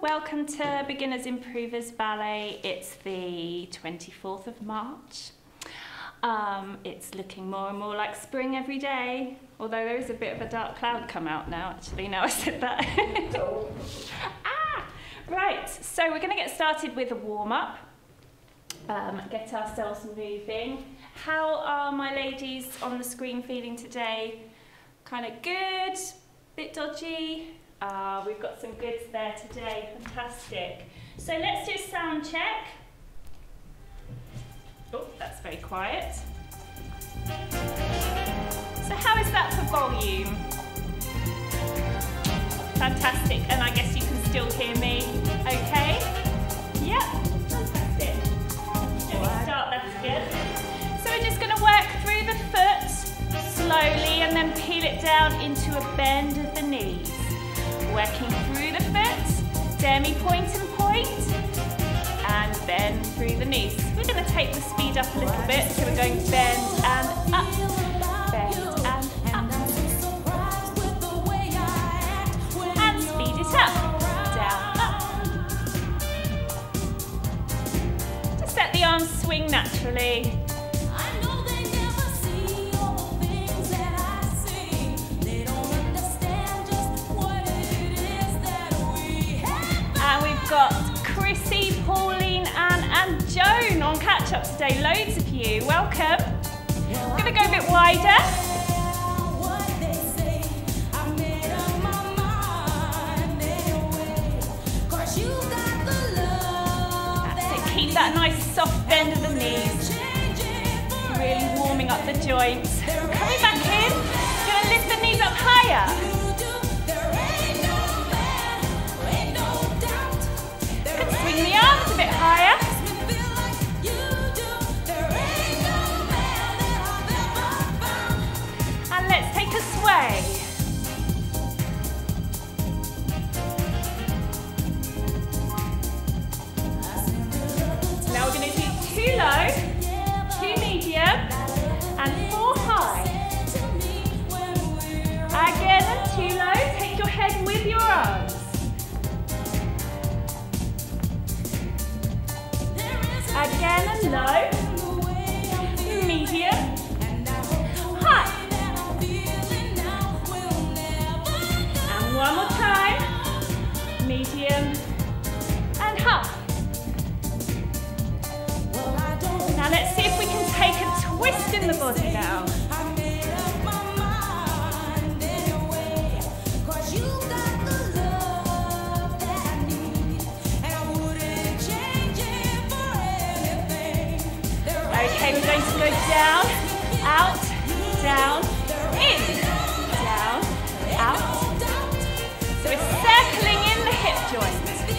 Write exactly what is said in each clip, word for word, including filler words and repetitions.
welcome to Beginners Improvers Ballet. It's the twenty-fourth of March. Um, it's looking more and more like spring every day, although there is a bit of a dark cloud come out now, actually, now I said that. ah, right, so we're going to get started with a warm-up, um, get ourselves moving. How are my ladies on the screen feeling today? Kind of good, bit dodgy? Ah, we've got some goods there today, fantastic. So let's do a sound check. Oh, that's very quiet. So how is that for volume? Fantastic, and I guess you can still hear me okay? Yep, fantastic. Let me start, that's good. So we're just going to work through the foot slowly and then peel it down into a bend of the knees. Working through the foot, demi-point and point, and bend through the knees. We're going to take the speed up a little bit, so we're going bend and up, bend and up, and speed it up, down, up. Just let the arms swing naturally. And we've got Chrissy, Pauline, Anne and Joan on catch-up today. Loads of you. Welcome. I'm going to go a bit wider. That's it. Keep that nice soft bend of the knees. Really warming up the joints. Coming back in. Going to lift the knees up higher. Swing the arms a bit higher. And let's take a sway. Now we're going to do two low, two medium, and four high. Again, and two low. Take your head with your arms. Again and low, medium, high. And one more time, medium and high. Now let's see if we can take a twist in the body now. Okay, we're going to go down, out, down, in, down, out. So we're circling in the hip joint.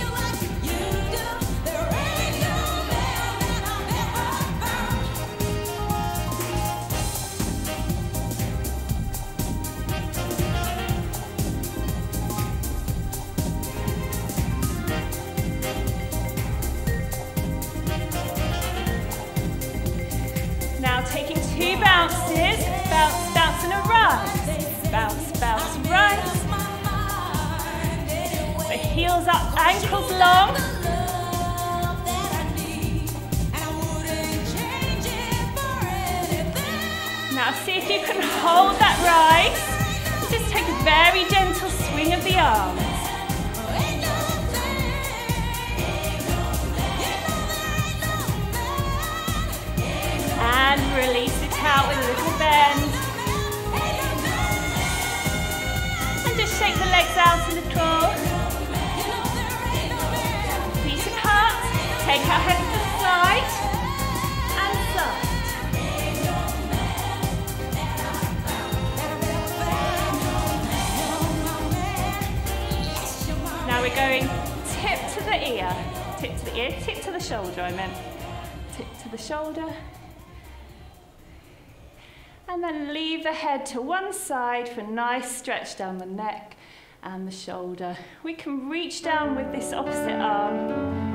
Taking two bounces, bounce, bounce and a rise. Bounce, bounce, rise. So heels up, ankles long. Now see if you can hold that rise. Just take a very gentle swing of the arms. And release it out with a little bend. And just shake the legs out a little. Feet apart. Take our head to the side. And side. Now we're going tip to the ear. Tip to the ear, tip to the shoulder I meant. Tip to the shoulder. And then leave the head to one side for a nice stretch down the neck and the shoulder. We can reach down with this opposite arm.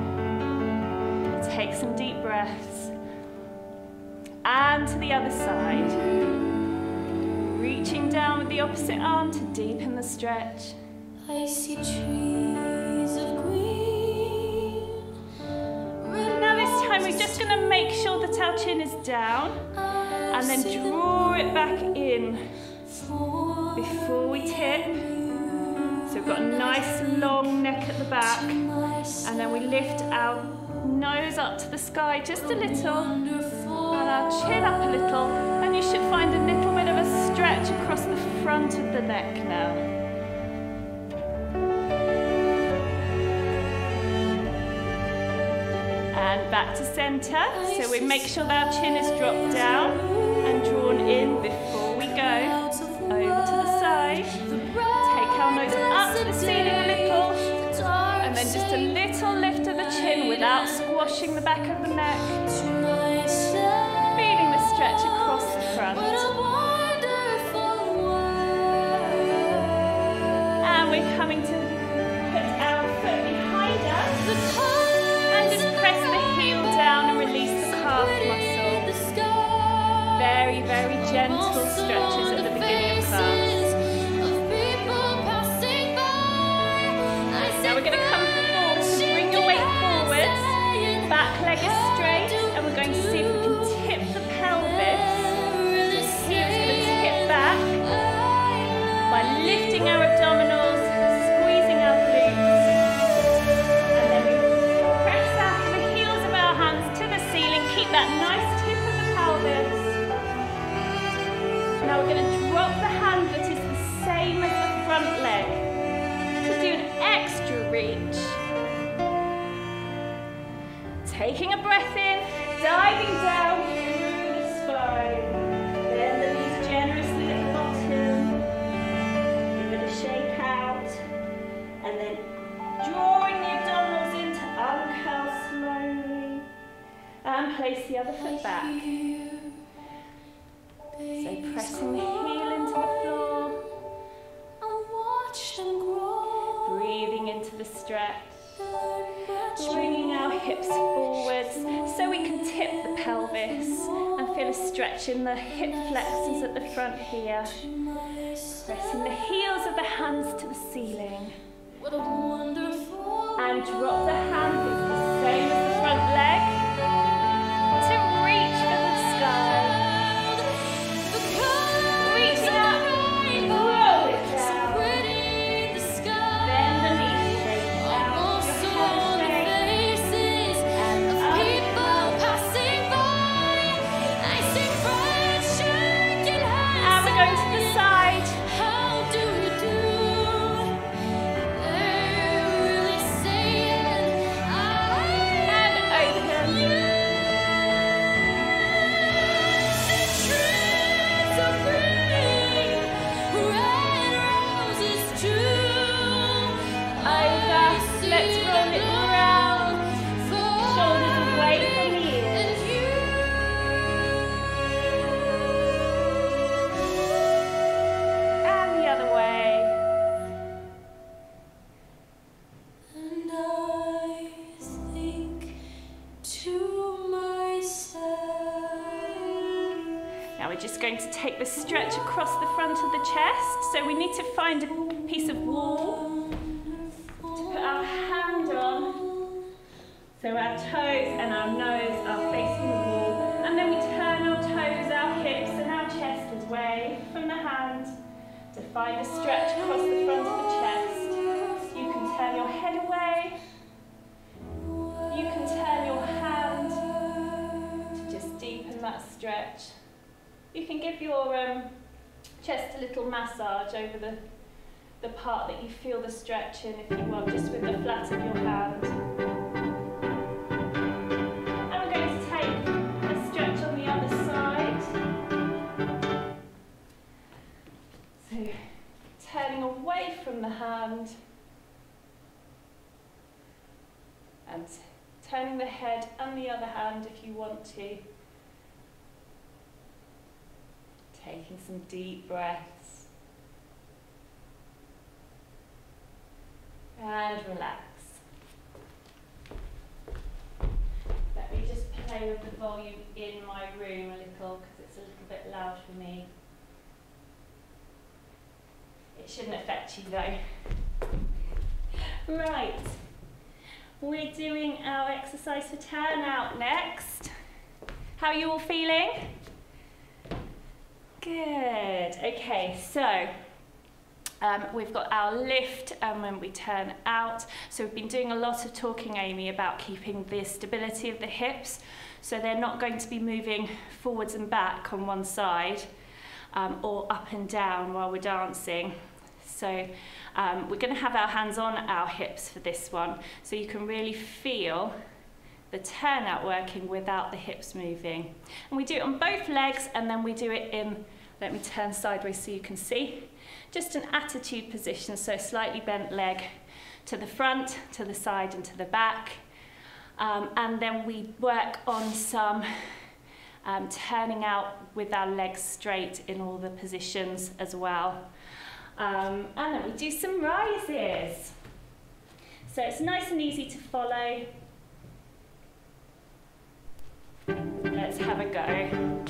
Take some deep breaths. And to the other side. Reaching down with the opposite arm to deepen the stretch. I see trees of green. we're just going to make sure that our chin is down and then draw it back in before we tip. So we've got a nice long neck at the back, and then we lift our nose up to the sky just a little and our chin up a little, and you should find a little bit of a stretch across the front of the neck now. And back to centre, so we make sure that our chin is dropped down and drawn in before we go. Over to the side, take our nose up to the ceiling a little, and then just a little lift of the chin without squashing the back of the neck. Feeling the stretch across the front. And we're coming to put our foot behind us. And just press the heel down and release the calf muscle. Very, very gentle stretches at the beginning of class. Now we're going to come forward, so bring your weight forwards, back leg is straight, and we're going to see if we can tip the pelvis. The heel is going to tip back by lifting our abdominals, squeezing our glutes, and then we press out the heels of our hands to the ceiling. Keep that nice tip of the pelvis. Now we're going to drop the hand that is the same as the front leg to do an extra reach. Taking a breath in, diving down through the spine. Bend the knees generously at the bottom. Give it a shake out. And then drawing the abdominals in to uncurl slowly. And place the other foot back. So pressing the heel into the floor. Breathing into the stretch. Bringing our hips forwards so we can tip the pelvis and feel a stretch in the hip flexors at the front here. Pressing the heels of the hands to the ceiling. And drop the hand, it's the same as the front leg, to reach for the sky. Reaching up, roll it down. Bend the knees, take out your hamstrings, and up. And we're going to the side. Let's roll it round, shoulders away from the ears. And the other way. And I think to myself. Now we're just going to take the stretch across the front of the chest. So we need to find a piece of wall. Our hand on, so our toes and our nose are facing the wall, and then we turn our toes, our hips and our chest away from the hand to find a stretch across the front of the chest. You can turn your head away, you can turn your hand to just deepen that stretch. You can give your um, chest a little massage over the the part that you feel the stretch in, if you want, just with the flat of your hand. And we're going to take a stretch on the other side. So, turning away from the hand and turning the head and the other hand if you want to. Taking some deep breaths. And relax. Let me just play with the volume in my room a little because it's a little bit loud for me. It shouldn't affect you though. Right. We're doing our exercise for turnout next. How are you all feeling? Good. Okay, so um, we've got our lift and when we turn out. So we've been doing a lot of talking, Amy, about keeping the stability of the hips. So they're not going to be moving forwards and back on one side um, or up and down while we're dancing. So um, we're going to have our hands on our hips for this one. So you can really feel the turnout working without the hips moving. And we do it on both legs and then we do it in, let me turn sideways so you can see, just an attitude position, so slightly bent leg to the front, to the side and to the back. Um, and then we work on some um, turning out with our legs straight in all the positions as well. Um, and then we do some rises. So it's nice and easy to follow. Let's have a go.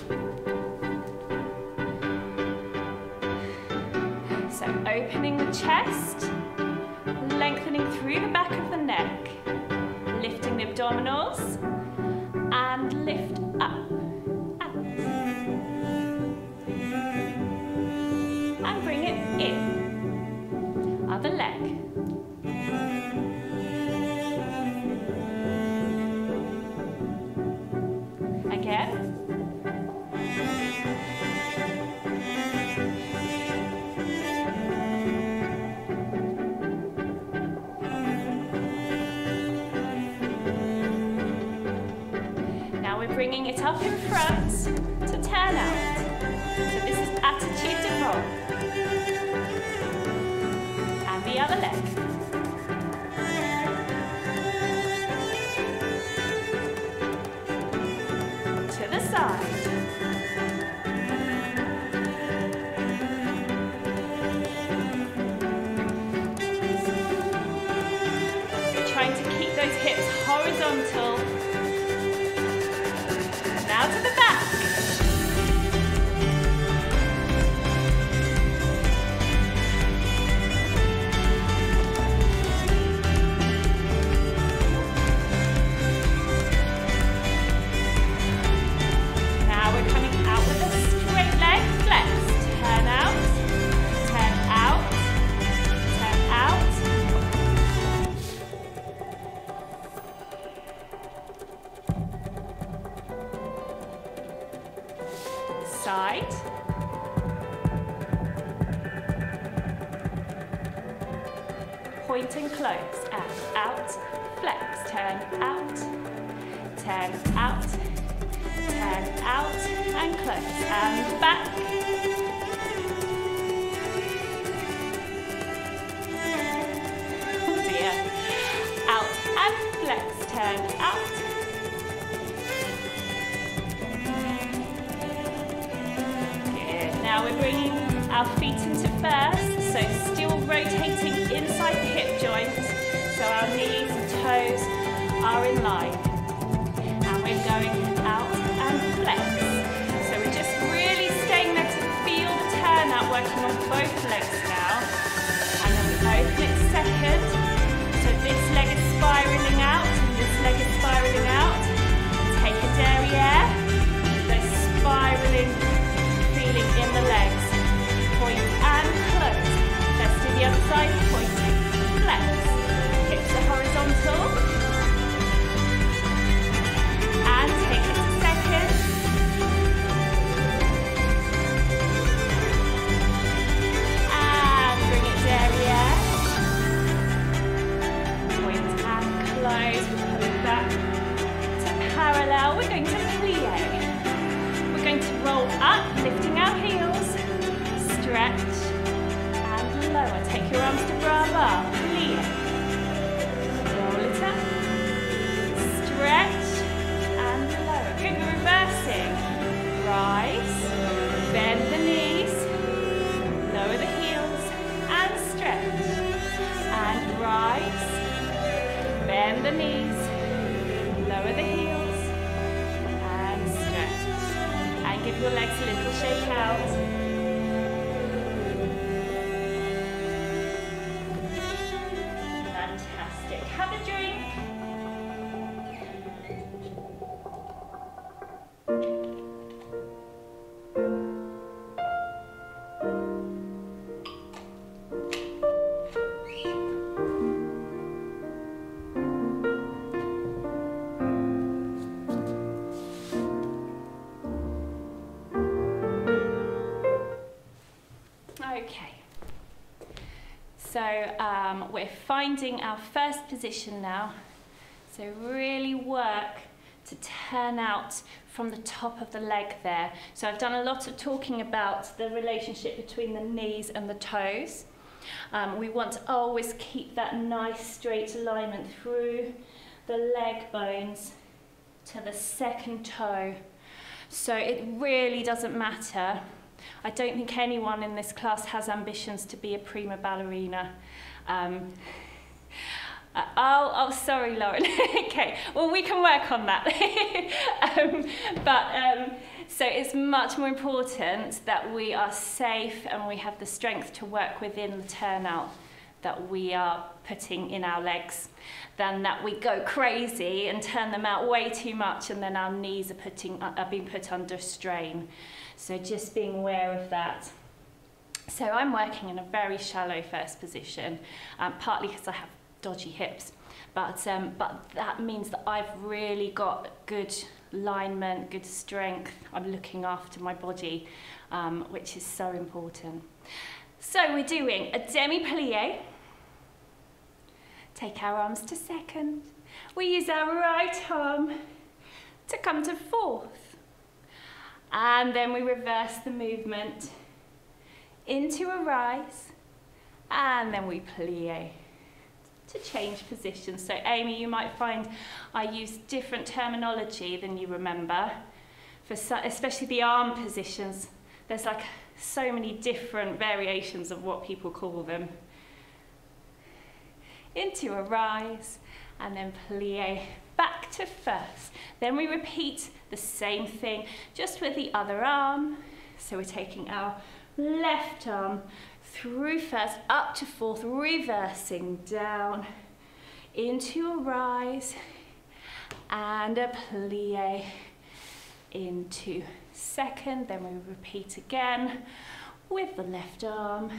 So opening the chest, lengthening through the back of the neck, lifting the abdominals, and lift up, out. And bring it in. Other leg. Again. Now we're bringing it up in front to turn out. So this is attitude to roll. And the other leg. To the side. We're trying to keep those hips horizontal. Now to the back. Now we're coming out with a straight leg flex. Turn out, turn out, turn out. Side. Point and close, and out, flex, turn out, turn out, turn out, and close, and back. Oh dear. Out and flex, turn out. Now we're bringing our feet into first, so still rotating inside the hip joint, so our knees and toes are in line. And we're going out and flex. So we're just really staying there to feel the turnout working on both legs now. And then we open it second, so this leg is spiralling out, and this leg is spiralling out. Take a derriere, those spiraling feeling in the legs. Point and close. Let's do the other side. Point, flex. Hips are horizontal. And take it to second. And bring it derriere. Point and close. We're coming back to parallel. We're going to plie. We're going to roll up, lifting our heels, stretch and lower. Take your arms to bra, plie. Roll it up, stretch and lower. Good, we're reversing. Rise, bend the knees, lower the heels and stretch. And rise, bend the knees, lower the heels. Give your legs a little shake out. Fantastic. Have a drink. So um, we're finding our first position now. So really work to turn out from the top of the leg there. So I've done a lot of talking about the relationship between the knees and the toes. Um, we want to always keep that nice straight alignment through the leg bones to the second toe. So it really doesn't matter. I don't think anyone in this class has ambitions to be a prima ballerina. Um, uh, oh, oh, sorry, Lauren. Okay, well, we can work on that. um, but um, so it's much more important that we are safe and we have the strength to work within the turnout that we are putting in our legs, than that we go crazy and turn them out way too much and then our knees are, putting, are being put under strain. So just being aware of that. So I'm working in a very shallow first position, um, partly because I have dodgy hips, but, um, but that means that I've really got good alignment, good strength. I'm looking after my body, um, which is so important. So we're doing a demi-plie. Take our arms to second. We use our right arm to come to fourth. And then we reverse the movement into a rise. And then we plie to change position. So Amy, you might find I use different terminology than you remember. For so, especially the arm positions, there's like so many different variations of what people call them. Into a rise, and then plie back to first. Then we repeat the same thing, just with the other arm. So we're taking our left arm through first, up to fourth, reversing down, into a rise, and a plie into second. Then we repeat again with the left arm,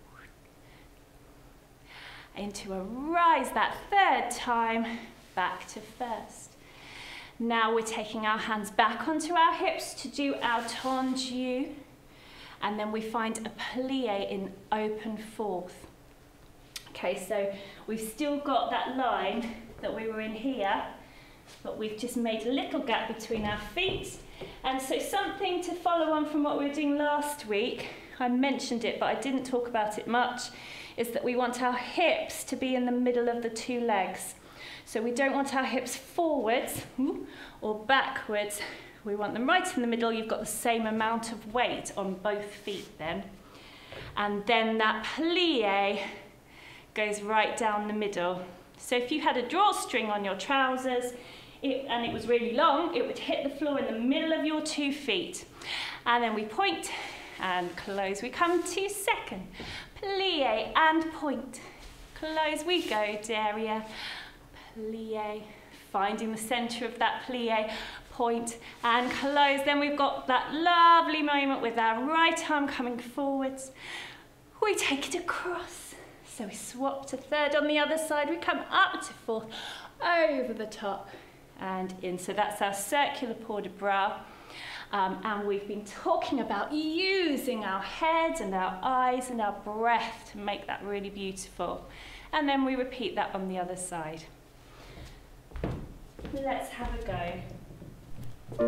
into a rise that third time, back to first. Now we're taking our hands back onto our hips to do our tendu, and then we find a plie in open fourth. Okay, so we've still got that line that we were in here, but we've just made a little gap between our feet. And so something to follow on from what we were doing last week, I mentioned it, but I didn't talk about it much, is that we want our hips to be in the middle of the two legs. So we don't want our hips forwards or backwards. We want them right in the middle. You've got the same amount of weight on both feet then. And then that plie goes right down the middle. So if you had a drawstring on your trousers it, and it was really long, it would hit the floor in the middle of your two feet. And then we point and close. We come to second. Plie and point. Close we go, derriere. Plie. Finding the centre of that plie. Point and close. Then we've got that lovely moment with our right arm coming forwards. We take it across. So we swap to third on the other side. We come up to fourth, over the top and in. So that's our circular port de bras. Um, and we've been talking about using our head and our eyes and our breath to make that really beautiful. And then we repeat that on the other side. Let's have a go.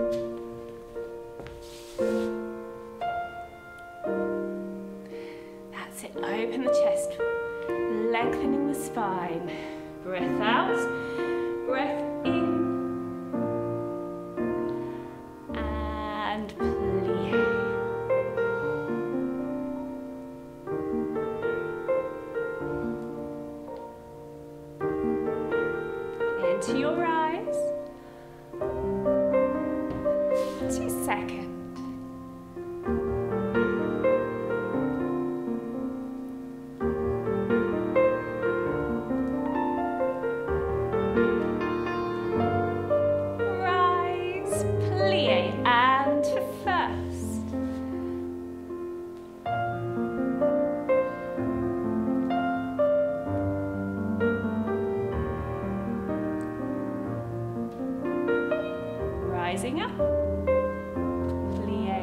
That's it, open the chest, lengthening the spine. Breath out, breath in. Into your rise. Two second. Rise, plie, and to first. Rising up, plie,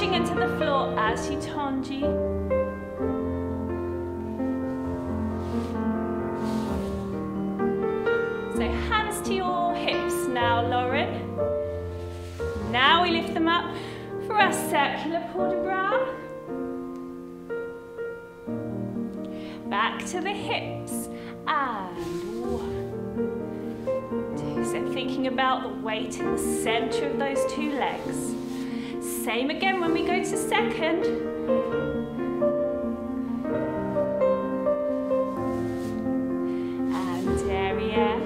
pushing into the floor as you tonji. So hands to your hips now, Lauren. Now we lift them up for our circular port de bras. Back to the hips, and one, two. So thinking about the weight in the center of those two legs. Same again when we go to second. And derrière.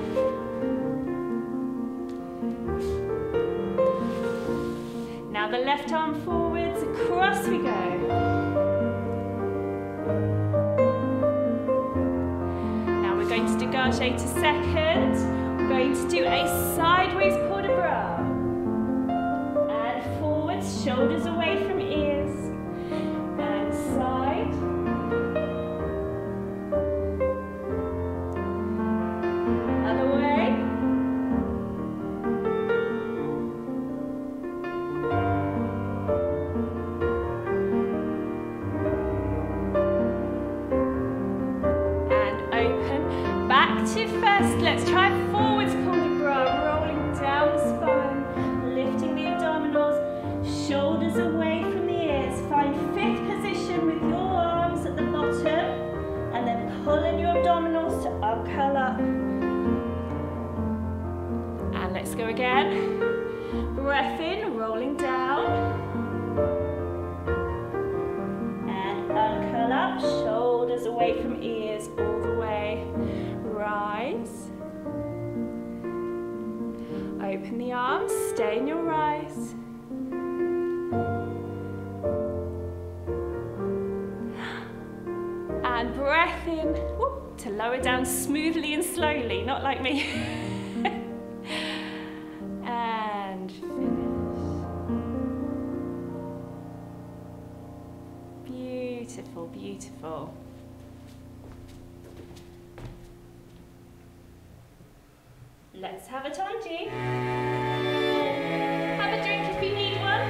Now the left arm forwards, across we go. Dégagé to second. We're going to do a sideways port de bras. And forwards, shoulders away from ears. And side. Other way. Back to first, let's try forwards port de bras, rolling down the spine, lifting the abdominals, shoulders away from the ears. Find fifth position with your arms at the bottom, and then pulling your abdominals to uncurl up. And let's go again. Breath in, rolling down. And uncurl up, shoulders away from ears all the way. Rise. Open the arms, stay in your rise. And breath in, whoop, to lower down smoothly and slowly, not like me. And finish. Beautiful, beautiful. Let's have a tonji. Have a drink if you need one.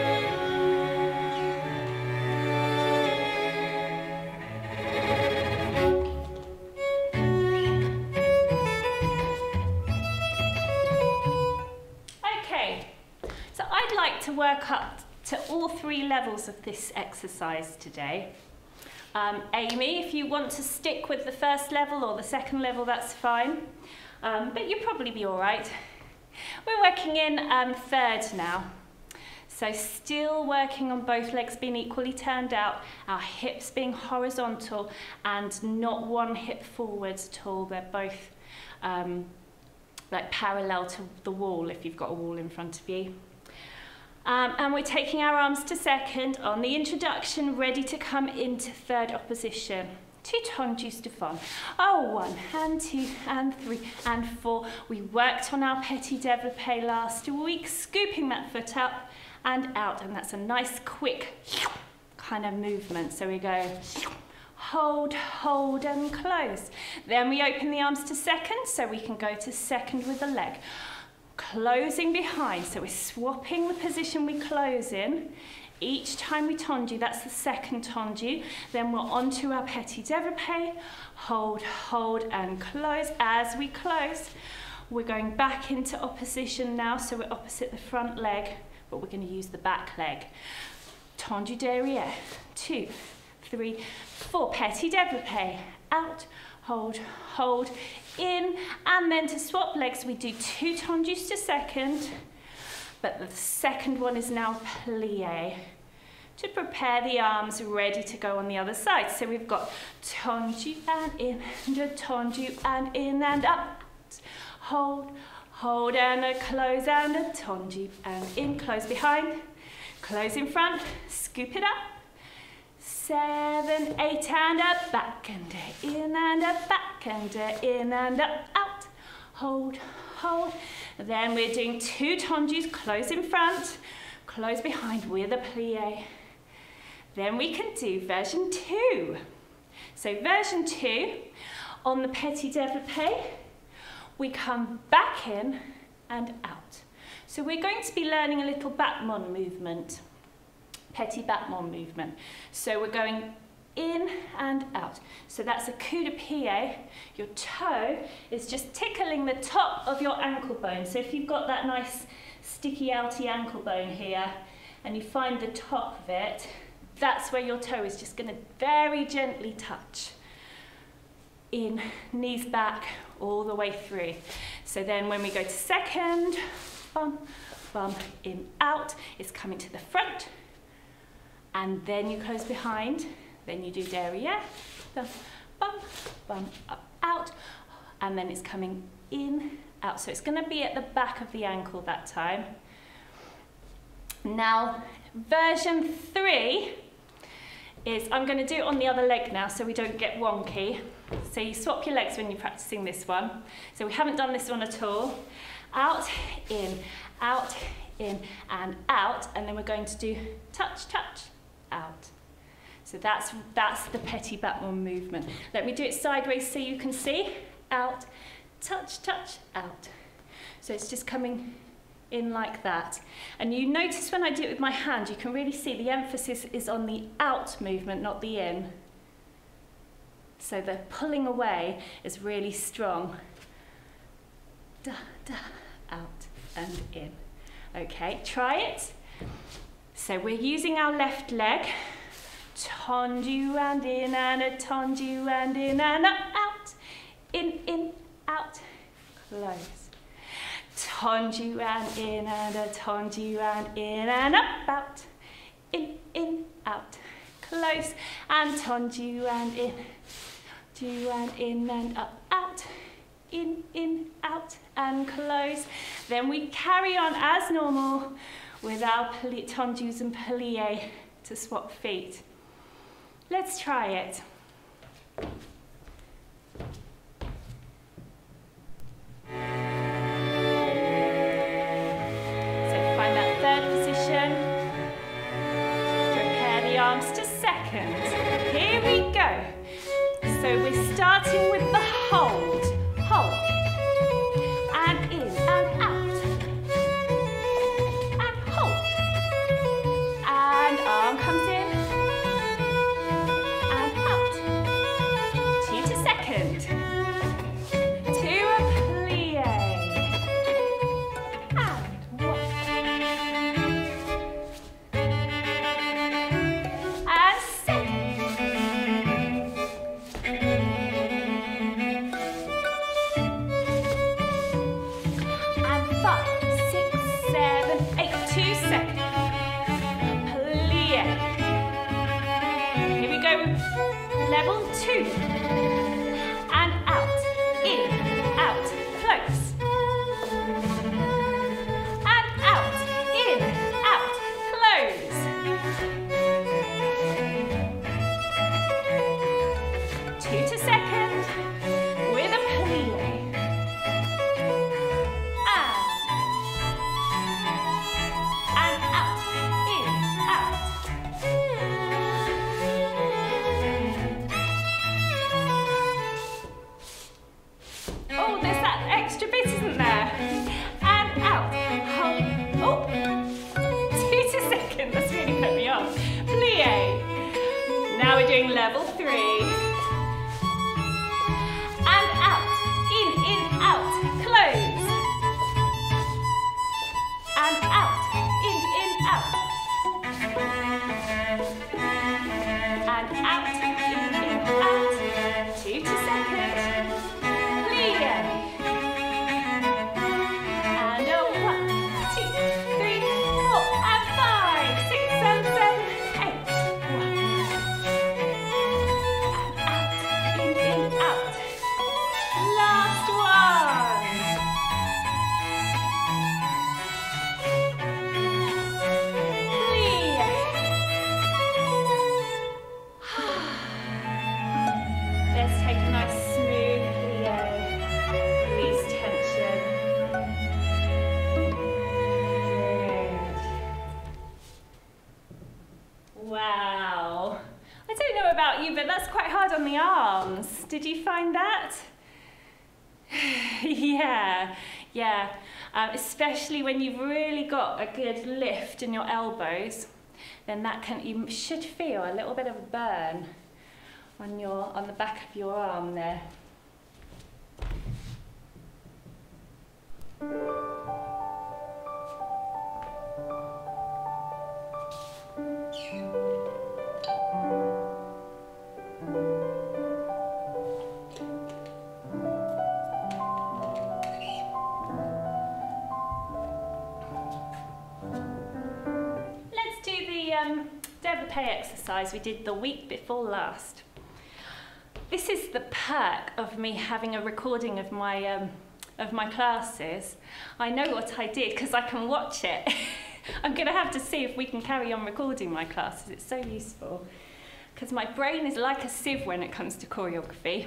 Okay, so I'd like to work up to all three levels of this exercise today. Um, Amy, if you want to stick with the first level or the second level, that's fine. Um, but you'll probably be all right. We're working in um, third now. So still working on both legs being equally turned out, our hips being horizontal and not one hip forwards at all. They're both um, like parallel to the wall if you've got a wall in front of you. Um, and we're taking our arms to second on the introduction, ready to come into third opposition. Two tonjus to fun. Oh, one, and two, and three, and four. We worked on our petit développé last week, scooping that foot up and out, and that's a nice, quick kind of movement. So we go hold, hold, and close. Then we open the arms to second, so we can go to second with the leg. Closing behind, so we're swapping the position we close in. Each time we tonju, that's the second tonju. Then we're on to our petit développé. Hold, hold, and close. As we close, we're going back into opposition now. So we're opposite the front leg, but we're going to use the back leg. Tonju derrière. Two, three, four. Petit développé. Out, hold, hold, in. And then to swap legs, we do two tonjus to second. But the second one is now plié to prepare the arms ready to go on the other side. So we've got tonju and in, and a tonju and in and up. Hold, hold and a close and a tonju and in, close behind, close in front, scoop it up. Seven, eight and up, back and a in and up, back and a in and up, out. Hold, hold. Then we're doing two tonjus, close in front, close behind with a plié. Then we can do version two. So version two, on the petit développé, we come back in and out. So we're going to be learning a little battement movement. petit battement movement. So we're going in and out. So that's a coup de pied. Your toe is just tickling the top of your ankle bone. So if you've got that nice sticky outy ankle bone here and you find the top of it, that's where your toe is just going to very gently touch. In, knees back, all the way through. So then when we go to second, bum, bum, in, out, it's coming to the front. And then you close behind. Then you do derrière, bum, bum, bum, up, out, and then it's coming in, out. So it's going to be at the back of the ankle that time. Now, version three is, I'm going to do it on the other leg now so we don't get wonky. So you swap your legs when you're practicing this one. So we haven't done this one at all. Out, in, out, in, and out, and then we're going to do touch, touch, out. So that's, that's the petit battement movement. Let me do it sideways so you can see. Out, touch, touch, out. So it's just coming in like that. And you notice when I do it with my hand, you can really see the emphasis is on the out movement, not the in. So the pulling away is really strong. Da, da, out and in. Okay, try it. So we're using our left leg. Tendu and in and a tendu and in and up, out, in, in, out, close. Tendu and in and a tendu and in and up, out, in, in, out, close. And tendu and in, do and in and up, out, in, in, out, and close. Then we carry on as normal with our tendus and pliés to swap feet. Let's try it. So find that third position. Prepare the arms to second. Here we go. So we're starting with the hold. Hold. And in and out. And hold. And arm comes in. Level two. And out, in, out, close. And out, in, out, close. Two to second with a plie. And, and out, in, out. Oh, there's that extra bit, isn't there? And out. Hold. Oh, two to second. That's really put me off. Plie. Now we're doing level three. And out. In, in, out. Close. And out. In, in, out. And out. In, in, out. Two to second. And a one, two, three, four, and five, six, seven, seven, eight. One. And out, in, in, out. Last one. Plie. Let's take a nice smooth plie. Release tension. Wow. I don't know about you, but that's quite hard on the arms. Did you find that? yeah, yeah. Um, especially when you've really got a good lift in your elbows. then that can, you should feel a little bit of a burn on your, on the back of your arm there. Um, développé exercise we did the week before last. This is the perk of me having a recording of my um, of my classes. I know what I did because I can watch it. I'm going to have to see if we can carry on recording my classes. It's so useful because my brain is like a sieve when it comes to choreography.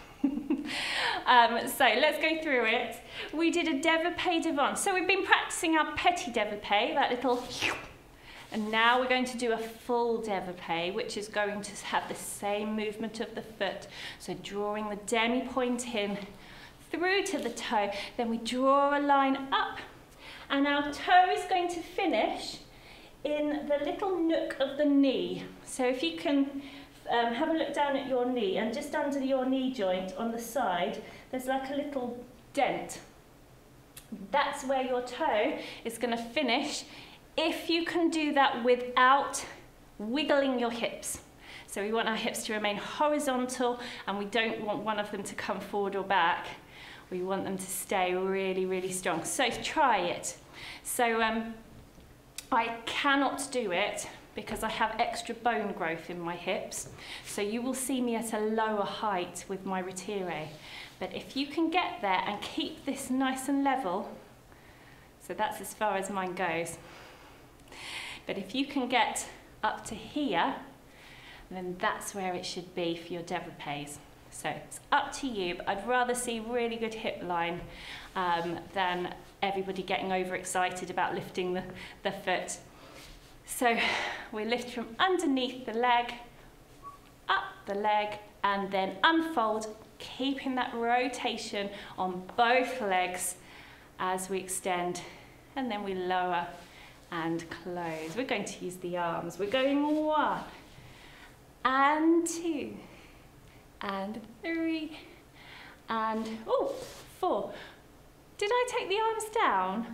um, so let's go through it. We did a développé devant. So we've been practicing our petit développé, that little. And now we're going to do a full développé, which is going to have the same movement of the foot. So drawing the demi-point in through to the toe, then we draw a line up, and our toe is going to finish in the little nook of the knee. So if you can um, have a look down at your knee, and just under your knee joint on the side, there's like a little dent. That's where your toe is going to finish, if you can do that without wiggling your hips. So we want our hips to remain horizontal, and we don't want one of them to come forward or back. We want them to stay really, really strong. So try it. So um, I cannot do it because I have extra bone growth in my hips. So you will see me at a lower height with my retire. But if you can get there and keep this nice and level, so that's as far as mine goes. But if you can get up to here, then that's where it should be for your développés. So it's up to you, but I'd rather see really good hip line um, than everybody getting overexcited about lifting the, the foot. So we lift from underneath the leg, up the leg, and then unfold, keeping that rotation on both legs as we extend, and then we lower and close. We're going to use the arms. We're going one, and two, and three, and oh, four. Did I take the arms down?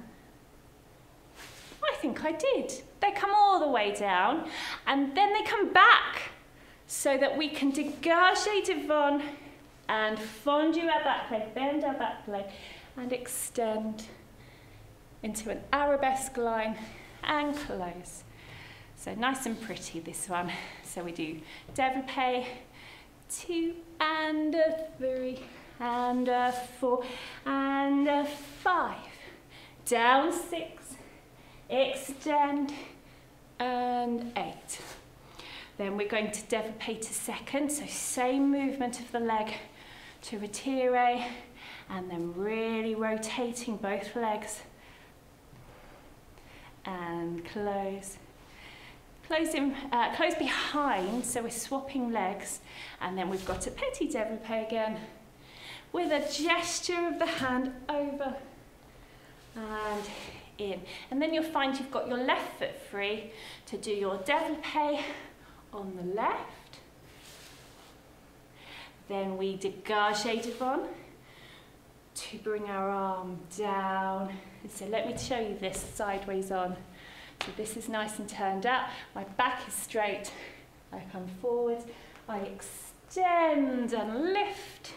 I think I did. They come all the way down, and then they come back, so that we can dégagé devant and fondu our back leg, bend our back leg, and extend into an arabesque line and close. So nice and pretty, this one. So we do développé, two and a three and a four and a five, down six, extend, and eight. Then we're going to développé to second, so same movement of the leg to retire, and then really rotating both legs. And close. Close, in, uh, close behind, so we're swapping legs, and then we've got a petit développé again with a gesture of the hand over and in. And then you'll find you've got your left foot free to do your développé on the left. Then we dégagé devant to bring our arm down. So let me show you this sideways on. So this is nice and turned out. My back is straight. I come forward. I extend and lift.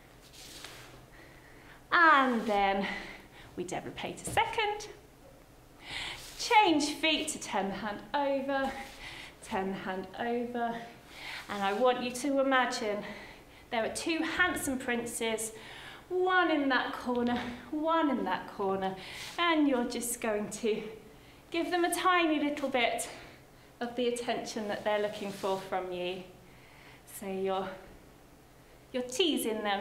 And then we développé to second. Change feet to turn the hand over. Turn the hand over. And I want you to imagine there are two handsome princes, one in that corner, one in that corner, and you're just going to give them a tiny little bit of the attention that they're looking for from you. So you're, you're teasing them.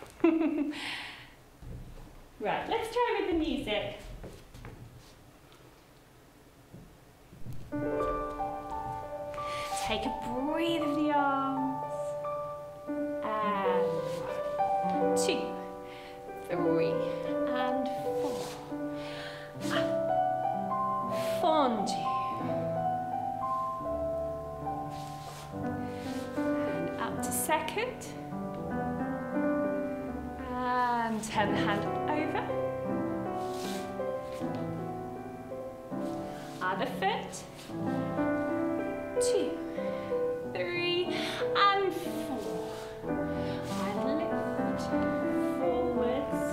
Right, let's try with the music. Take a breathe of the arms. And two, three, and four. Fondu. second. And turn the hand over. Other foot. Two, three, and four. And lift forwards.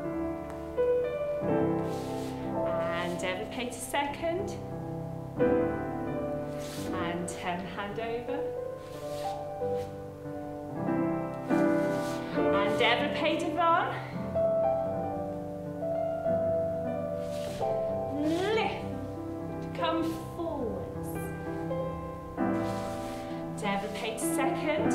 And elevate a second. And turn the hand over. And elevate it on. Lift. Come forwards. Elevate a second.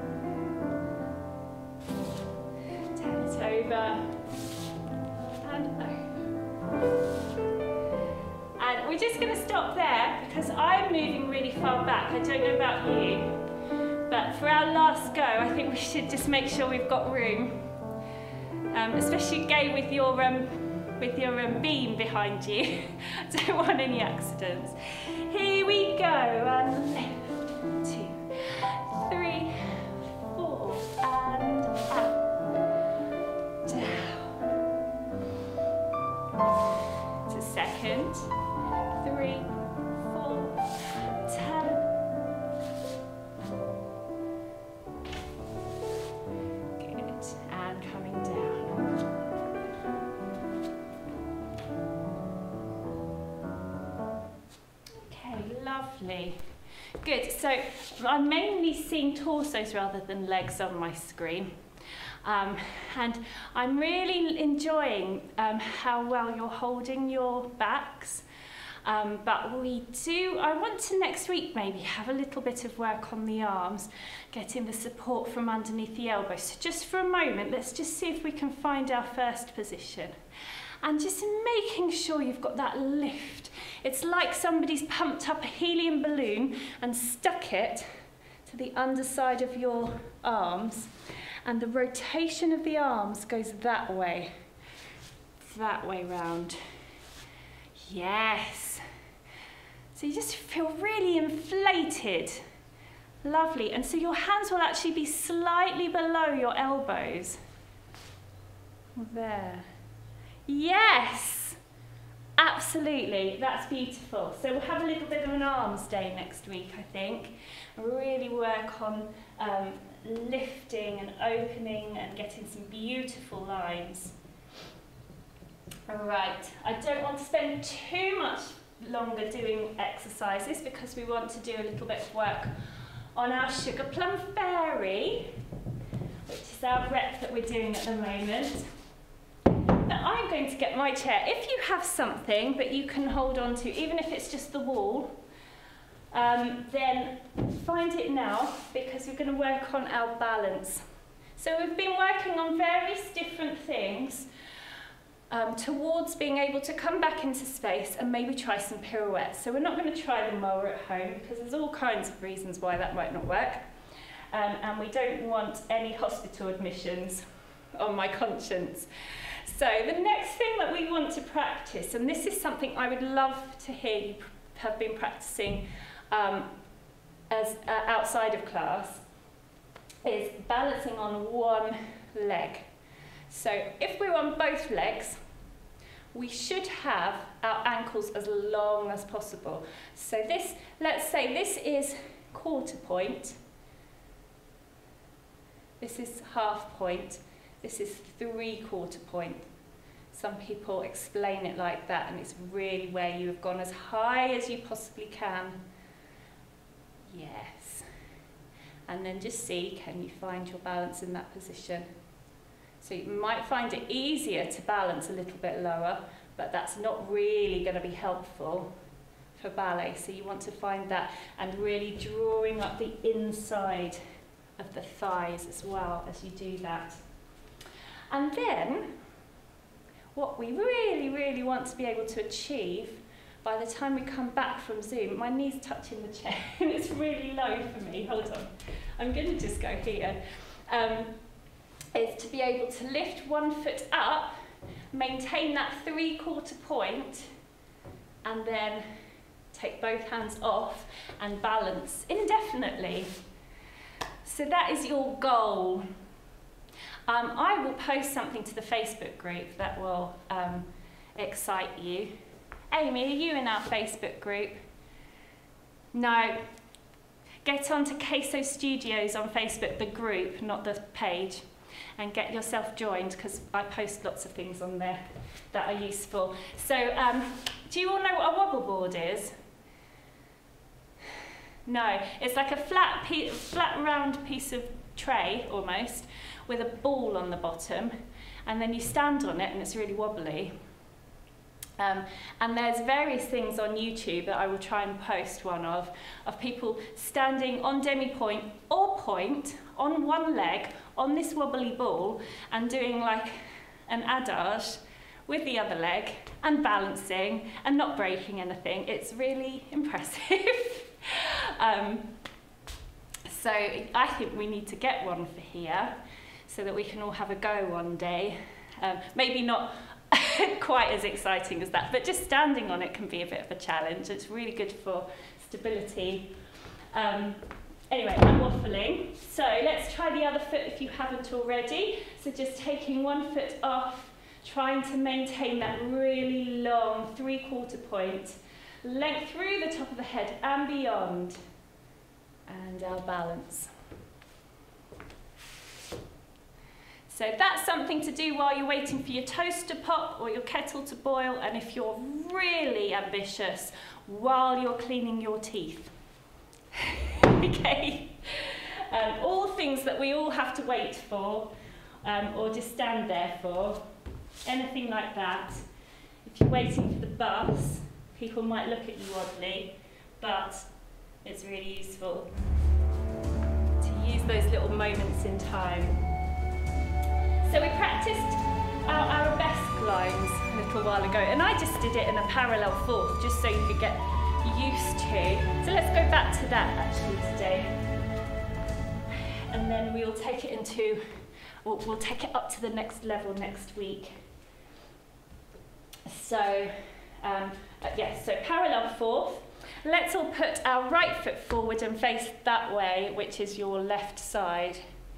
Turn it over. And over. And we're just going to stop there because I'm moving really far back. I don't know about you, but for our last go, I think we should just make sure we've got room, um, especially Gay with your um, with your um, beam behind you. I don't want any accidents. Here we go, and lift, two, three, four, and up, down. To second. Three, four, ten. Good, and coming down. Okay, lovely. Good, so I'm mainly seeing torsos rather than legs on my screen. Um, and I'm really enjoying um, how well you're holding your backs. Um, but we do, I want to next week maybe have a little bit of work on the arms, getting the support from underneath the elbows. So just for a moment, let's just see if we can find our first position. And just making sure you've got that lift. It's like somebody's pumped up a helium balloon and stuck it to the underside of your arms. And the rotation of the arms goes that way, that way round. Yes. So you just feel really inflated. Lovely. And so your hands will actually be slightly below your elbows. There. Yes. Absolutely. That's beautiful. So we'll have a little bit of an arms day next week, I think. Really work on um, lifting and opening and getting some beautiful lines. All right, I don't want to spend too much longer doing exercises because we want to do a little bit of work on our sugar plum fairy, which is our rep that we're doing at the moment. Now I'm going to get my chair. If you have something that you can hold on to, even if it's just the wall, um, then find it now because we're going to work on our balance. So we've been working on various different things Um, towards being able to come back into space and maybe try some pirouettes. So we're not going to try them while we're at home because there's all kinds of reasons why that might not work. Um, and we don't want any hospital admissions on my conscience. So the next thing that we want to practice, and this is something I would love to hear you have been practicing um, as uh, outside of class, is balancing on one leg. So if we're on both legs, we should have our ankles as long as possible. So this, let's say this is quarter point, this is half point, this is three quarter point. Some people explain it like that, and it's really where you have gone as high as you possibly can. Yes. And then just see, can you find your balance in that position? So you might find it easier to balance a little bit lower, but that's not really going to be helpful for ballet. So you want to find that and really drawing up the inside of the thighs as well as you do that. And then what we really, really want to be able to achieve by the time we come back from Zoom, my knee's touching the chair and it's really low for me. Hold on. I'm going to just go here. Um, is to be able to lift one foot up, maintain that three quarter point, and then take both hands off and balance indefinitely. So that is your goal. Um, I will post something to the Facebook group that will um, excite you. Amy, are you in our Facebook group? No. Get onto KaSo Studios on Facebook, the group, not the page, and get yourself joined, because I post lots of things on there that are useful. So, um, do you all know what a wobble board is? No, it's like a flat, piece, flat round piece of tray, almost, with a ball on the bottom, and then you stand on it and it's really wobbly. Um, and there's various things on YouTube that I will try and post one of, of people standing on demi-point or point on one leg on this wobbly ball and doing like an adage with the other leg and balancing and not breaking anything. It's really impressive. um, so I think we need to get one for here so that we can all have a go one day. Um, maybe not quite as exciting as that, but just standing on it can be a bit of a challenge. It's really good for stability. Um, anyway, I'm waffling. So let's try the other foot if you haven't already. So just taking one foot off, trying to maintain that really long three-quarter point, length through the top of the head and beyond, and our balance. So that's something to do while you're waiting for your toast to pop or your kettle to boil, and if you're really ambitious, while you're cleaning your teeth. Okay? Um, all things that we all have to wait for, um, or just stand there for. Anything like that. If you're waiting for the bus, people might look at you oddly, but it's really useful to use those little moments in time. So we practiced our arabesque lines a little while ago, and I just did it in a parallel fourth, just so you could get used to. So let's go back to that actually today. And then we'll take it into, we'll, we'll take it up to the next level next week. So, um, uh, yes, so parallel fourth. Let's all put our right foot forward and face that way, which is your left side.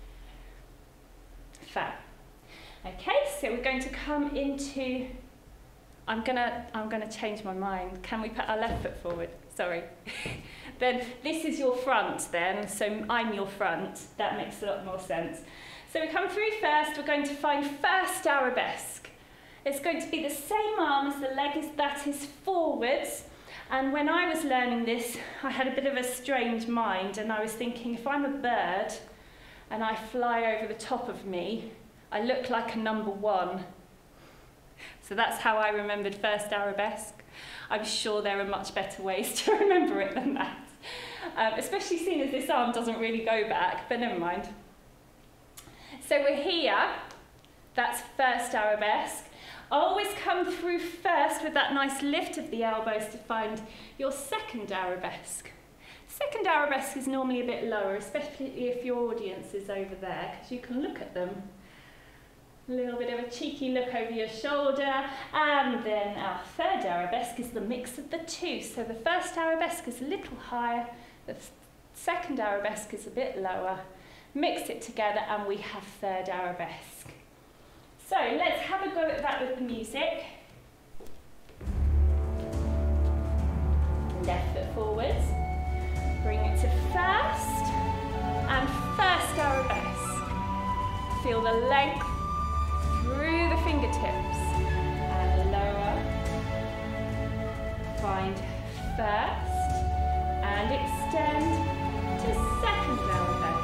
Fab. Okay, so we're going to come into, I'm gonna, I'm gonna change my mind. Can we put our left foot forward? Sorry. Then this is your front then, so I'm your front. That makes a lot more sense. So we come through first, we're going to find first arabesque. It's going to be the same arm as the leg is, that is forwards. And when I was learning this, I had a bit of a strange mind, and I was thinking, if I'm a bird and I fly over the top of me, I look like a number one. So that's how I remembered first arabesque. I'm sure there are much better ways to remember it than that. Um, especially seeing as this arm doesn't really go back, but never mind. So we're here, that's first arabesque. Always come through first with that nice lift of the elbows to find your second arabesque. Second arabesque is normally a bit lower, especially if your audience is over there, because you can look at them. A little bit of a cheeky look over your shoulder, and then our third arabesque is the mix of the two. So the first arabesque is a little higher, the second arabesque is a bit lower. Mix it together and we have third arabesque. So let's have a go at that with the music. Left foot forwards, bring it to first, and first arabesque. Feel the length through the fingertips, and lower. Find first, and extend to second arabesque.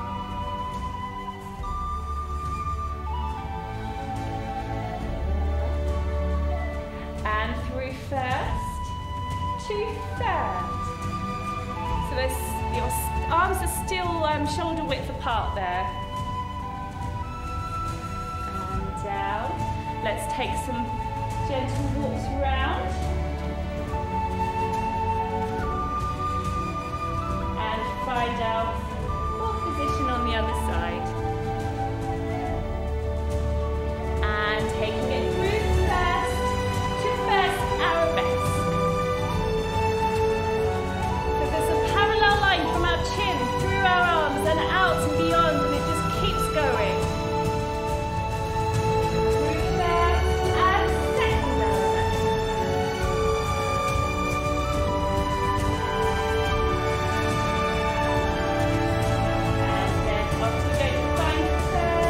And through first to third. So there's, your arms are still um, shoulder width apart there. Down. Let's take some gentle walks round. And find our fourth position on the other side. And taking it through first to first arabesque. So there's a parallel line from our chin through our arms and out going. Reverse and second element. And then off we go to find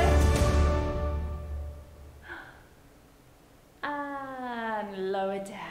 third. And lower down.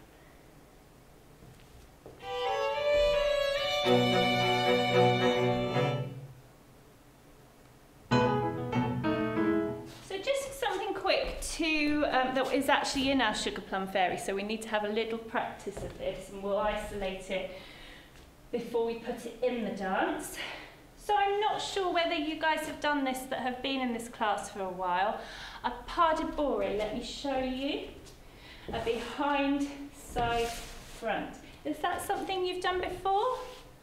To, um, that is actually in our Sugar Plum Fairy, so we need to have a little practice of this, and we'll isolate it before we put it in the dance. So I'm not sure whether you guys have done this that have been in this class for a while. A pas de bourrée, let me show you. A behind, side, front. Is that something you've done before?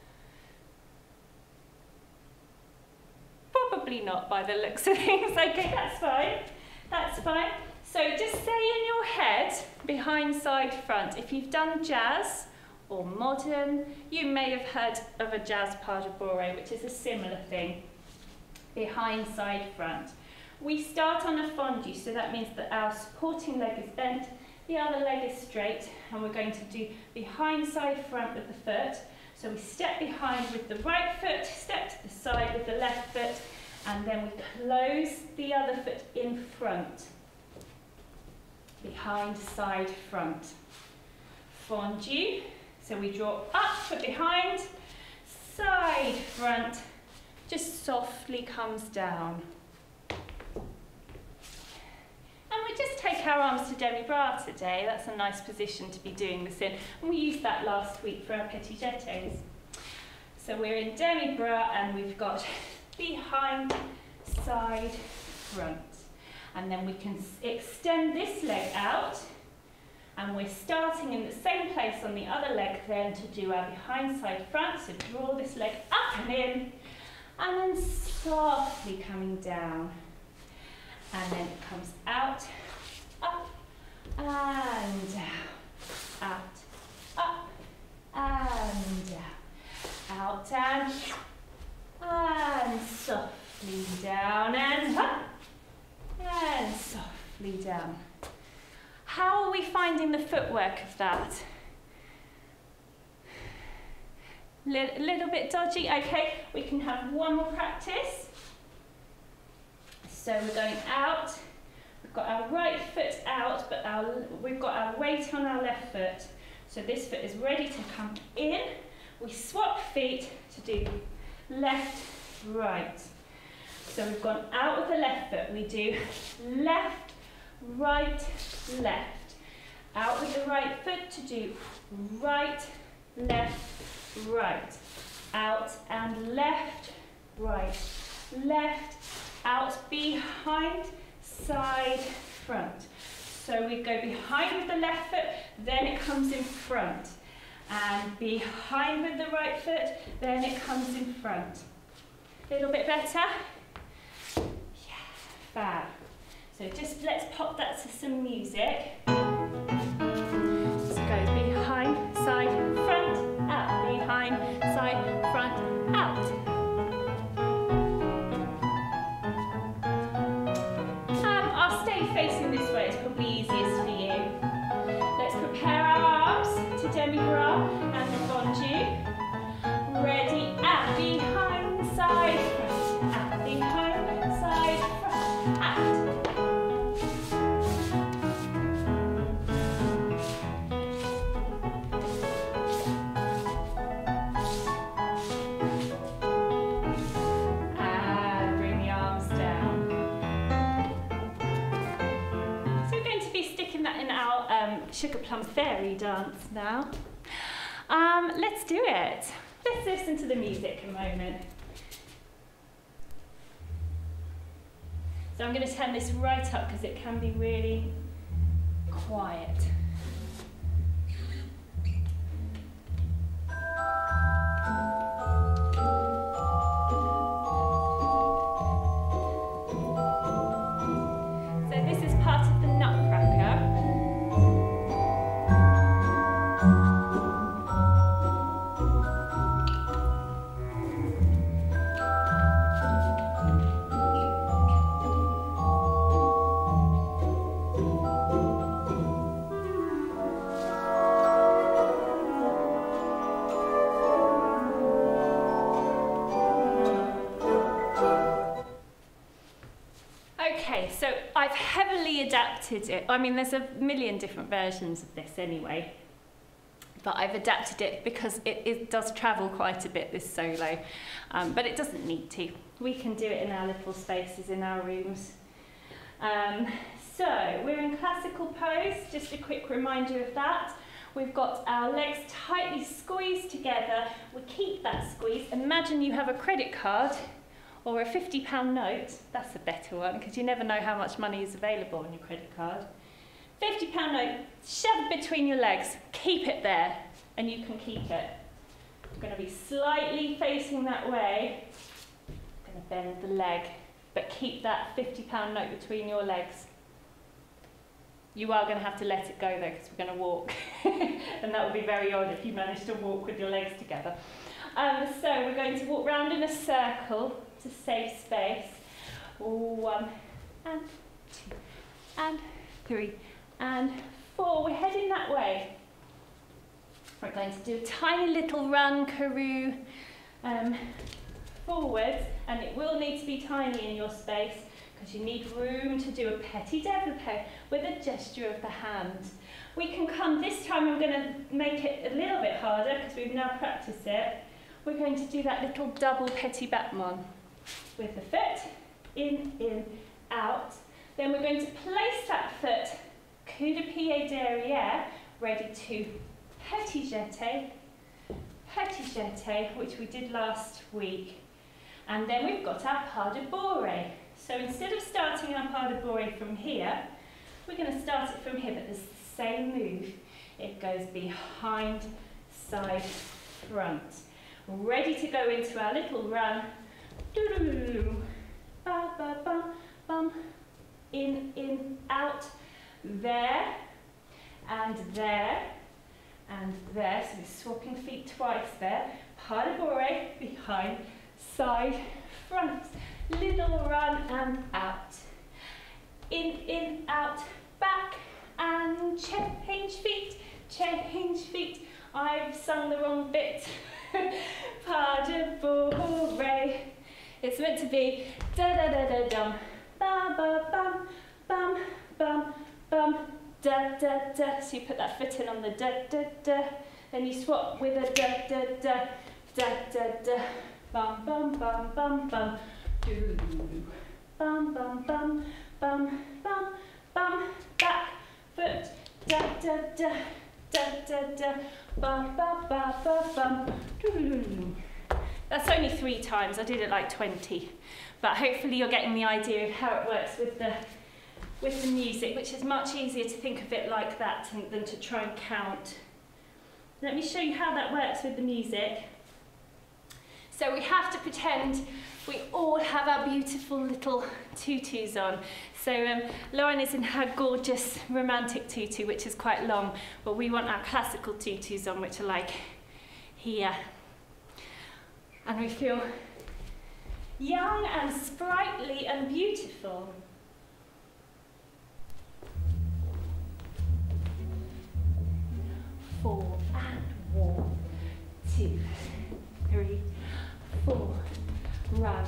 Probably not by the looks of things. Okay, that's fine. That's fine. So just say in your head, behind, side, front. If you've done jazz or modern, you may have heard of a jazz pas de bourrée, which is a similar thing. Behind, side, front. We start on a fondue, so that means that our supporting leg is bent, the other leg is straight, and we're going to do behind, side, front with the foot. So we step behind with the right foot, step to the side with the left foot, and then we close the other foot in front. Behind, side, front. Fondue. So we draw up for behind, side, front. Just softly comes down. And we just take our arms to demi-bras today. That's a nice position to be doing this in. And we used that last week for our petit jetés. So we're in demi-bras and we've got behind, side, front. And then we can extend this leg out, and we're starting in the same place on the other leg then to do our behind, side, front. So draw this leg up and in, and then softly coming down. And then it comes out, up, and down, out, up, and down, out, and and softly down, and up, and softly down. How are we finding the footwork of that? A little bit dodgy? Okay, we can have one more practice. So we're going out, we've got our right foot out, but our, we've got our weight on our left foot. So this foot is ready to come in. We swap feet to do left, right. So we've gone out with the left foot. We do left, right, left. Out with the right foot to do right, left, right. Out and left, right, left. Out, behind, side, front. So we go behind with the left foot, then it comes in front. And behind with the right foot, then it comes in front. A little bit better? Yeah, fab. So just let's pop that to some music. Just go behind, side, front, out. Behind, side, front, out. Facing this way is probably easiest for you. Let's prepare our arms to demi-bras and the fondue. Ready, out, behind, side, front, out, behind, side, front, out. And bring the arms down. Sugar Plum Fairy dance now. Um, let's do it. Let's listen to the music a moment. So I'm going to turn this right up because it can be really quiet. So this is part of the Nutcracker. I've heavily adapted it. I mean, there's a million different versions of this anyway, but I've adapted it because it, it does travel quite a bit, this solo, um, but it doesn't need to. We can do it in our little spaces in our rooms. Um, so we're in classical pose, just a quick reminder of that. We've got our legs tightly squeezed together. We keep that squeeze. Imagine you have a credit card or a fifty pound note. That's a better one because you never know how much money is available on your credit card. fifty pound note, shove it between your legs, keep it there, and you can keep it. I'm going to be slightly facing that way. I'm going to bend the leg, but keep that fifty pound note between your legs. You are going to have to let it go though, because we're going to walk. And that would be very odd if you managed to walk with your legs together. Um, so we're going to walk round in a circle to save space. One, and two, and three, and four. We're heading that way. We're going to do a tiny little run, karoo, um, forwards, and it will need to be tiny in your space, because you need room to do a petit développé with a gesture of the hand. We can come, this time I'm going to make it a little bit harder because we've now practiced it. We're going to do that little double petit battement with the foot, in, in, out. Then we're going to place that foot, coup de pied derrière, ready to petit jeté, petit jeté, which we did last week. And then we've got our pas de bourrée. So instead of starting our pas de bourrée from here, we're going to start it from here, but it's the same move. It goes behind, side, front. Ready to go into our little run. Ba, ba, bum, bum. In, in, out, there, and there, and there. So we're swapping feet twice there. Pas de bourrée, behind, side, front. Little run and out. In, in, out, back, and change feet, change feet. I've sung the wrong bit. Pas de bourrée. It's meant to be da da da da dum, ba ba bum, bum, bum, bum, da da da. So you put that foot in on the da da da, then you swap with a da da da, da da da, bum bum bum bum bum. Do, bum, bum, bum, bum, bum, bum, back, foot, da, da, da, da, da, da, bum, ba, ba, ba, bum, do. That's only three times, I did it like twenty, but hopefully you're getting the idea of how it works with the, with the music, which is much easier to think of it like that than to try and count. Let me show you how that works with the music. So we have to pretend we all have our beautiful little tutus on. So um, Lauren is in her gorgeous romantic tutu, which is quite long, but we want our classical tutus on, which are like here. And we feel young and sprightly and beautiful. Four, and one, two, three, four, run,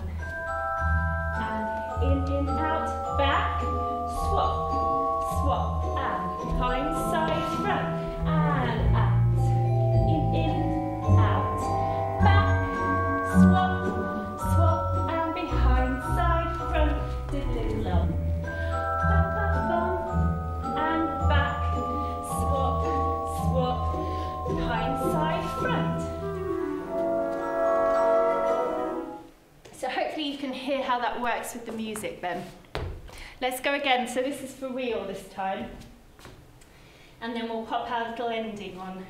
and in, in, out, back, swap, swap, and behind, side, front, and out, in, in, out, back, swap, swap, and behind, side, front, diddly lum, bum, bum, bum, and back, swap, swap, behind, side, front. So hopefully you can hear how that works with the music then. Let's go again. So this is for real this time. And then we'll pop our little ending on.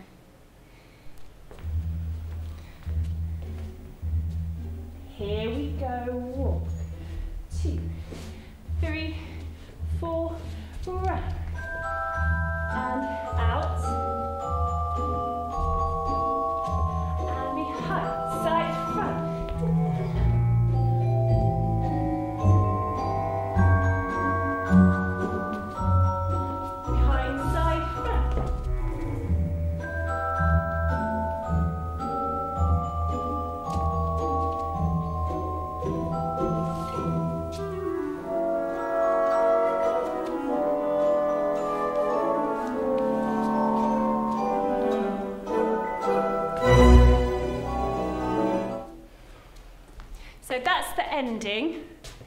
Here we go. Walk. Two, three, four, run. And out. And behind, side, front. ending.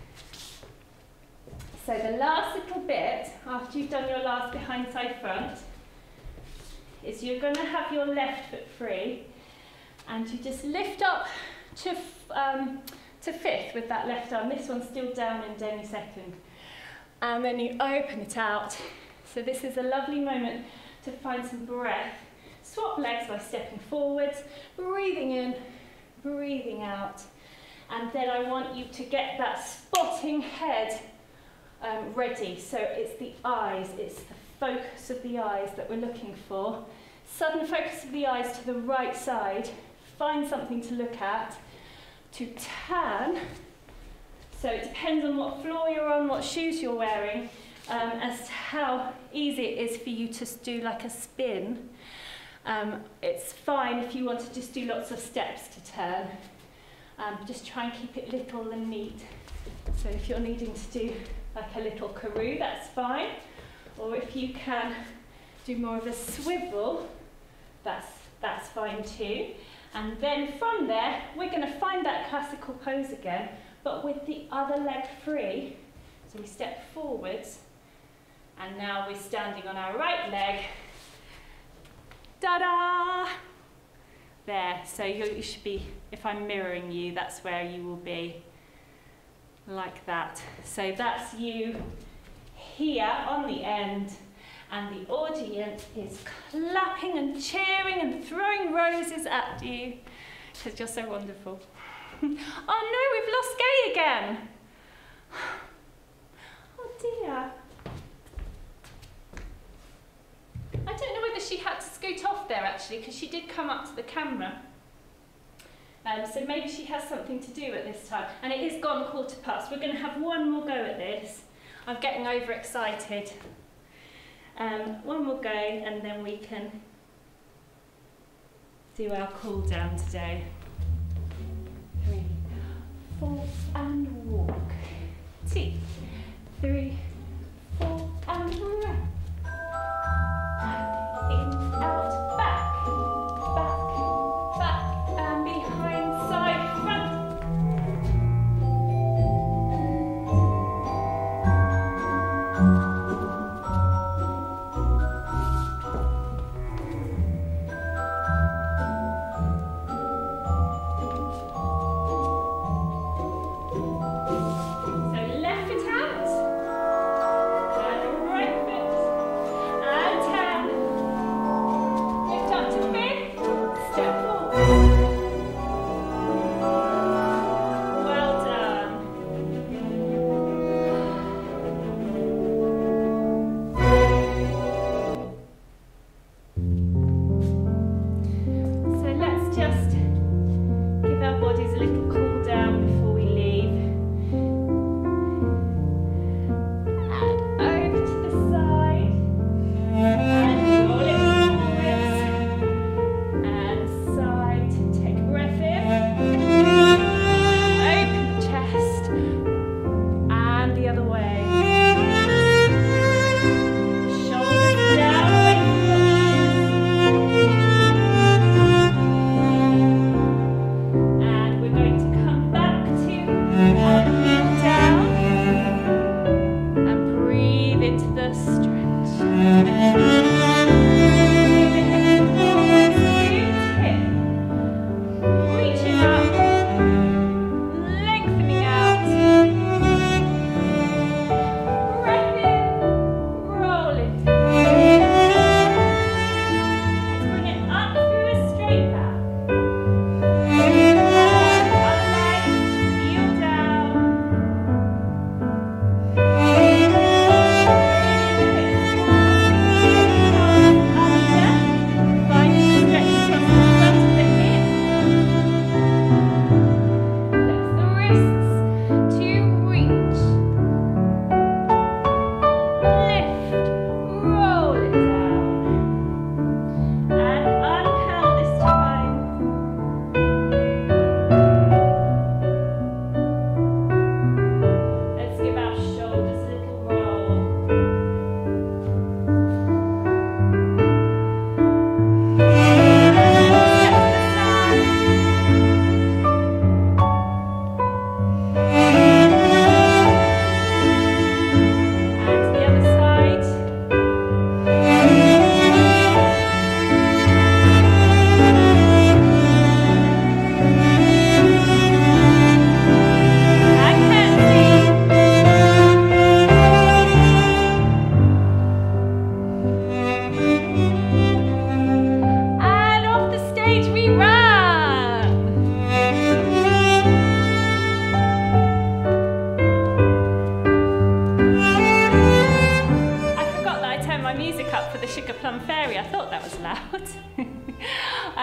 So the last little bit, after you've done your last behind side front, is you're going to have your left foot free, and you just lift up to, um, to fifth with that left arm. This one's still down in demi-second. And then you open it out. So this is a lovely moment to find some breath. Swap legs by stepping forwards, breathing in, breathing out. And then I want you to get that spotting head um, ready. So it's the eyes, it's the focus of the eyes that we're looking for. Sudden focus of the eyes to the right side. Find something to look at. To turn. So it depends on what floor you're on, what shoes you're wearing, um, as to how easy it is for you to do like a spin. Um, it's fine if you want to just do lots of steps to turn. Um, just try and keep it little and neat. So if you're needing to do like a little karoo, that's fine. Or if you can do more of a swivel, that's, that's fine too. And then from there, we're going to find that classical pose again, but with the other leg free. So we step forwards, and now we're standing on our right leg. Ta-da! There, so you, you should be, if I'm mirroring you, that's where you will be, like that. So that's you here on the end, and the audience is clapping and cheering and throwing roses at you, because you're so wonderful. Oh no, we've lost Gay again. Oh dear. I don't know whether she had to scoot off there actually, because she did come up to the camera. Um, so maybe she has something to do at this time. And it is gone quarter past. We're going to have one more go at this. I'm getting overexcited. Um, one more go, and then we can do our cool down today. Three, four, and walk. Two, three, four, and rest. In, out, back, back, back, and behind, side, front. So left foot out,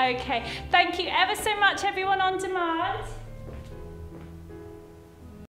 Okay, thank you ever so much everyone on demand.